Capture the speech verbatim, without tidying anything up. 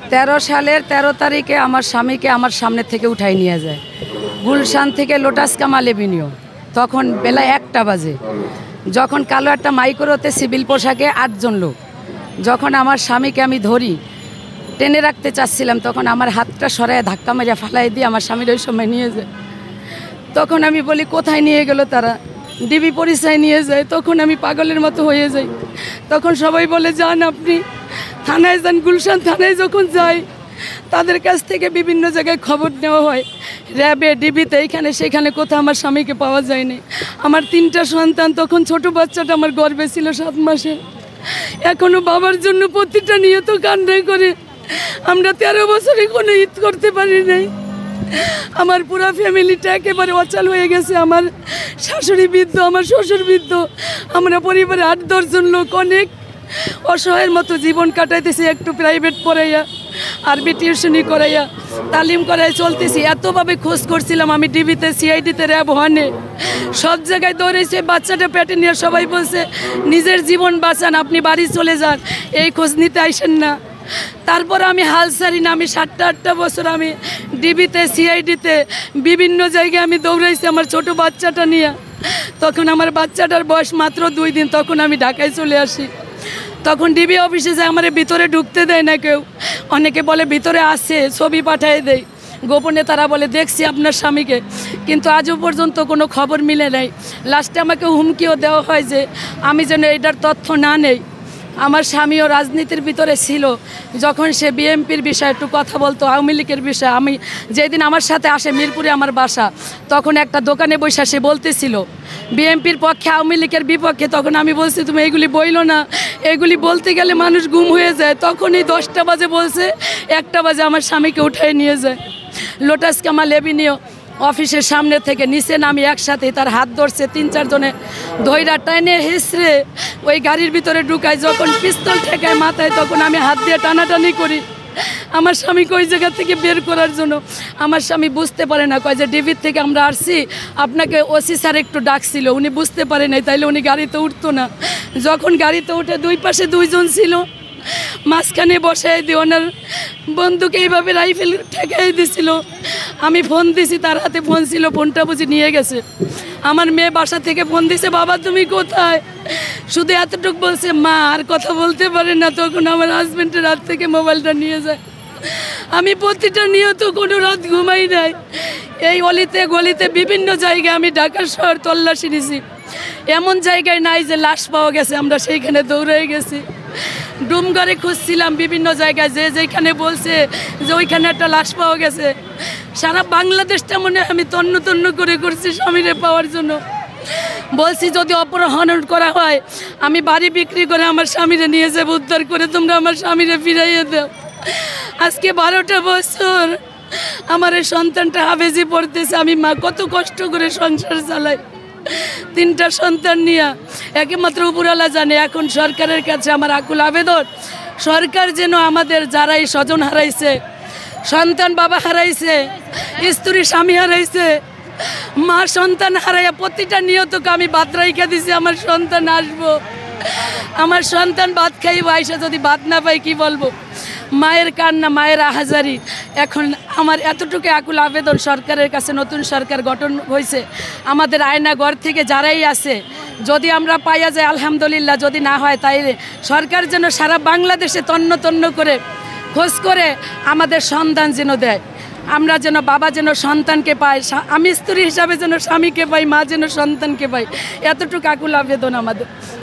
তেরো সালের তেরো তারিখে আমার স্বামীকে আমার সামনে থেকে উঠাই নিয়ে যায় গুলশান থেকে লোটাস কামাল এভিনিউ। তখন বেলা একটা বাজে, যখন কালো একটা মাইক্রোতে সিভিল পোশাকে আটজন লোক, যখন আমার স্বামীকে আমি ধরি টেনে রাখতে চাচ্ছিলাম, তখন আমার হাতটা সরায় ধাক্কা মেরে ফালাই দিয়ে আমার স্বামীর ওই সময় নিয়ে যায়। তখন আমি বলি কোথায় নিয়ে গেল তারা? ডিবি পরিচয় নিয়ে যায়। তখন আমি পাগলের মতো হয়ে যাই। তখন সবাই বলে যান আপনি থানায় যান। গুলশান থানায় যখন যাই তাদের কাছ থেকে বিভিন্ন জায়গায় খবর নেওয়া হয়, র্যাবে, ডিবিতে, এইখানে সেখানে, কোথাও আমার স্বামীকে পাওয়া যায়নি। আমার তিনটা সন্তান, তখন ছোট বাচ্চাটা আমার গর্ভে ছিল সাত মাসের। এখনও বাবার জন্য প্রতিটা নিয়ত কান্না করে আমরা তেরো বছরে কোনো ঈদ করতে পারি নাই। আমার পুরো ফ্যামিলিটা একেবারে অচল হয়ে গেছে। আমার শাশুড়ি বৃদ্ধ, আমার শ্বশুর বৃদ্ধ, আমরা পরিবারে আট দশজন লোক অনেক অসহায়ের মতো জীবন কাটাইতেছি। একটু প্রাইভেট পড়াইয়া, আরবি টিউশনি করাইয়া, তালিম করাই চলতেছি। এতভাবে খোঁজ করছিলাম আমি ডিবিতে, সিআইডিতে, র্যাব, ওয়ানে, সব জায়গায় দৌড়েছে। বাচ্চাটা পেটে নিয়ে সবাই বলছে নিজের জীবন বাঁচান, আপনি বাড়ি চলে যান, এই খোঁজ নিতে আইসেন না। তারপর আমি হাল ছাড়ি না। আমি সাতটা আটটা বছর আমি ডিবিতে, সিআইডিতে, বিভিন্ন জায়গায় আমি দৌড়াইছি আমার ছোট বাচ্চাটা নিয়ে। তখন আমার বাচ্চাটার বয়স মাত্র দুই দিন। তখন আমি ঢাকায় চলে আসি। তখন ডিবি অফিসে যায়, আমার ভিতরে ঢুকতে দেয় না কেউ। অনেকে বলে ভিতরে আসে, ছবি পাঠিয়ে দেয়। গোপনে তারা বলে দেখছি আপনার স্বামীকে, কিন্তু আজও পর্যন্ত কোনো খবর মিলে নাই। লাস্টে আমাকে হুমকিও দেওয়া হয় যে আমি যেন এটার তথ্য না নেই। আমার স্বামীও রাজনীতির ভিতরে ছিল। যখন সে বিএনপির বিষয়ে একটু কথা বলতো, আওয়ামী লীগের বিষয়ে, আমি যেদিন আমার সাথে আসে মিরপুরে আমার বাসা, তখন একটা দোকানে বসে সে বলতেছিল বিএনপির পক্ষে, আওয়ামী লীগের বিপক্ষে। তখন আমি বলছি তুমি এইগুলি বইলো না, এগুলি বলতে গেলে মানুষ গুম হয়ে যায়। তখন এই দশটা বাজে বলছে, একটা বাজে আমার স্বামীকে উঠাই নিয়ে যায় লোটাস কামাল এভিনিউ অফিসের সামনে থেকে। নিচে নামি একসাথে, তার হাত ধরছে তিন চারজনে, ধৈরা টাইনে হেসড়ে ওই গাড়ির ভিতরে ঢুকায়। যখন পিস্তল ঠেকায় মাথায়, তখন আমি হাত দিয়ে টানাটানি করি আমার স্বামীকে ওই জায়গা থেকে বের করার জন্য। আমার স্বামী বুঝতে পারে না, কয় যে ডিবির থেকে আমরা আসছি, আপনাকে ওসি স্যার একটু ডাকছিল। উনি বুঝতে পারে নাই, তাইলে উনি গাড়িতে উঠতো না। যখন গাড়িতে উঠে দুই পাশে দুইজন ছিল, মাঝখানে বসাই দিয়ে ওনার বন্দুকে এইভাবে রাইফেল ঠেকাই দিছিল। আমি ফোন দিছি, তার হাতে ফোন ছিল, ফোনটা বুঝি নিয়ে গেছে। আমার মেয়ে বাসা থেকে ফোন দিছে, বাবা তুমি কোথায়? শুধু এতটুকু বলছে মা, আর কথা বলতে পারে না। তখন আমার হাজব্যান্ডের হাত থেকে মোবাইলটা নিয়ে যায়। আমি প্রতিটা নিয়ত কোনো রাত ঘুমাই নাই। এই অলিতে গলিতে বিভিন্ন জায়গায় আমি ঢাকা শহর তল্লাশি নিছি। এমন জায়গায় নাই যে লাশ পাওয়া গেছে, আমরা সেইখানে দৌড়ে গেছি। ডুমঘরে খুঁজছিলাম বিভিন্ন জায়গায়, যে যেখানে বলছে যে ওইখানে একটা লাশ পাওয়া গেছে। সারা বাংলাদেশটা মনে হয় আমি তন্ন তন্ন করে করছি স্বামীরে পাওয়ার জন্য। বলছি যদি অপহরণ করা হয় আমি বাড়ি বিক্রি করে আমার স্বামীরে নিয়ে যাবো, উদ্ধার করে তোমরা আমার স্বামীরে ফিরাইয়ে দাও। আজকে বারোটা বছর আমার এই সন্তানটা হাফেজি পড়তেছে। আমি মা কত কষ্ট করে সংসার চালাই, তিনটা সন্তান নিয়ে। একমাত্র উপরওয়ালা জানে। এখন সরকারের কাছে আমার আকুল আবেদন, সরকার যেন আমাদের যারা এই স্বজন হারাইছে, সন্তান বাবা হারাইছে, স্ত্রী স্বামী হারাইছে, মা সন্তান হারাইয়া প্রতিটা নিয়তকে আমি ভাত রাইখা দিছি আমার সন্তান আসবো। আমার সন্তান ভাত খাইব, আইসা যদি ভাত না পাই কি বলবো? মায়ের কান্না, মায়ের আহাজারি। এখন আমার এতটুকু আকুল আবেদন সরকারের কাছে, নতুন সরকার গঠন হয়েছে, আমাদের আয়নাঘর থেকে যারাই আছে যদি আমরা পাইয়া যাই আলহামদুলিল্লাহ, যদি না হয় তাইলে সরকার যেন সারা বাংলাদেশে তন্ন তন্ন করে খোঁজ করে আমাদের সন্ধান যেন দেয়। আমরা যেন, বাবা যেন সন্তানকে পাই, আমি স্ত্রী হিসাবে যেন স্বামীকে পাই, মা যেন সন্তানকে পাই। এতটুকু আকুল আবেদন আমাদের।